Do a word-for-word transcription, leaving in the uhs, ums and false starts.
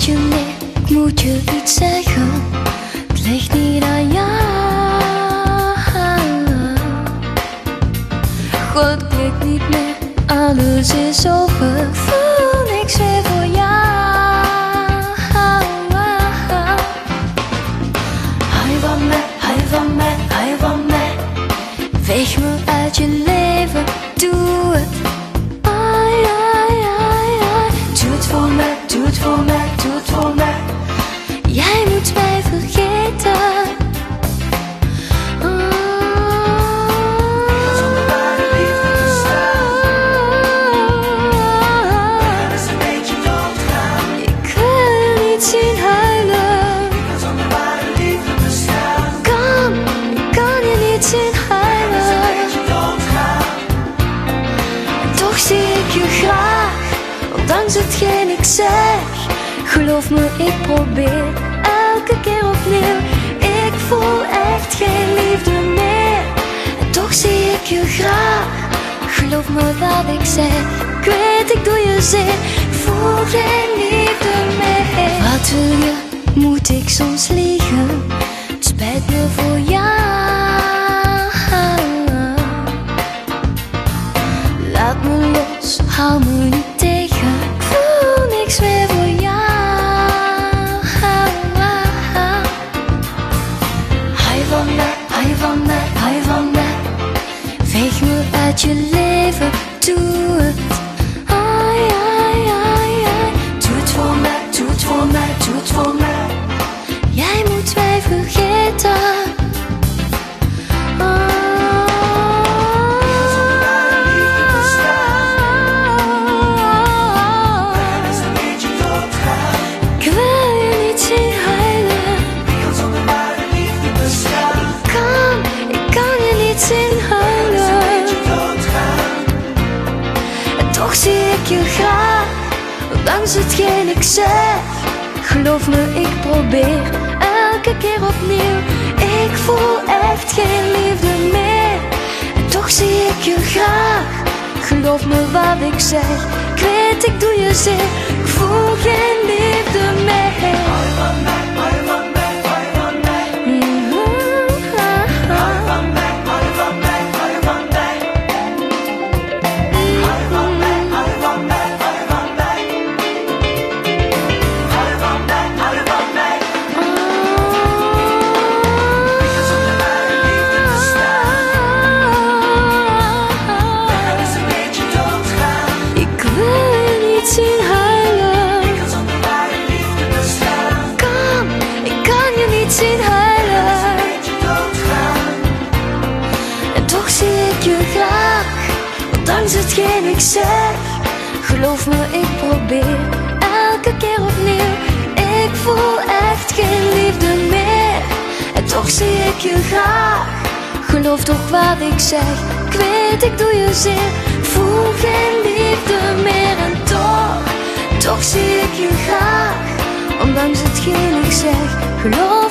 je nee, ik moet je iets zeggen. Het ligt niet aan jou. God, ik weet niet meer, alles is over. Voel niks meer voor jou. Hou van mij, hou van mij, hou van mij. Veeg me uit je leven, doe het. Ai, ai, ai, ai. Doe het voor mij, doe het voor mij, doe het voor mij. Jij moet mij vergeten. Toch zie ik je graag, ondanks hetgeen ik zeg. Geloof me, ik probeer elke keer opnieuw. Ik voel echt geen liefde meer. En toch zie ik je graag. Geloof me wat ik zeg. Ik weet, ik doe je zeer. Ik voel geen liefde meer. Wat wil je? Moet ik soms liegen? Het spijt me voor jou. Laat me los, hou me niet tegen. Ik voel niks meer voor jou. Hou van mij, hou van mij, hou van mij. Veeg me uit je leven, doe het. Ai, ai, ai, ai. Doe het voor mij, doe het voor mij, doe het voor mij. Jij moet mij vergeten. Toch zie ik je graag, ondanks hetgeen ik zeg. Geloof me, ik probeer elke keer opnieuw. Ik voel echt geen liefde meer. En toch zie ik je graag. Geloof me wat ik zeg. Ik weet, ik doe je zeer. Ik voel geen liefde meer. Hou van mij, hou van mij, hou van mij. Hou van mij, hou van mij, hou van mij. Hou van mij, hou van mij, hou van mij. Hou van mij, hou van mij. Because zonder ware liefde bestaan. Wel is een beetje doodgaan. Ik wil je niet zien huilen. Because zonder ware liefde bestaan. Kan, ik kan je niet zien huilen. Wel is een beetje doodgaan. En toch zie ik je graag, ondanks hetgeen ik zeg. Geloof me, ik probeer elke keer opnieuw. Ik voel echt geen liefde meer. En toch zie ik je graag. Geloof toch wat ik zeg. Ik weet, ik doe je zeer. Ik voel geen liefde meer. En toch, toch zie ik je graag, ondanks hetgeen ik zeg. Geloof